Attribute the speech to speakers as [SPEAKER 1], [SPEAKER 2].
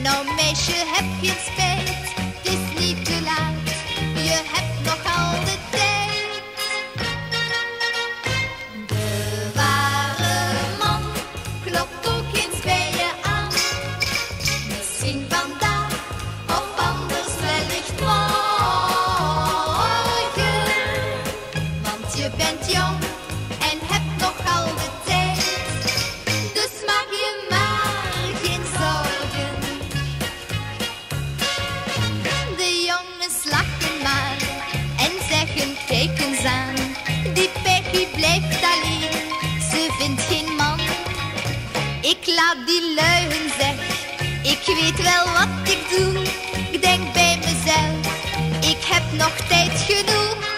[SPEAKER 1] Nou meisje, heb geen spijt, het is niet te laat, je hebt nog al de tijd. De ware man klopt ook eens bij je aan. Misschien vandaag of anders wellicht morgen. Want je bent jong en hebt nog al de tijd. Dus maak je maar geen zorgen. De jongens lachen maar en zeggen kijk eens aan. Die Peggy blijft alleen, ze vindt geen man. Ik laat die luien zeg, ik weet wel wat ik doe. Ik denk bij mezelf, ik heb nog tijd genoeg.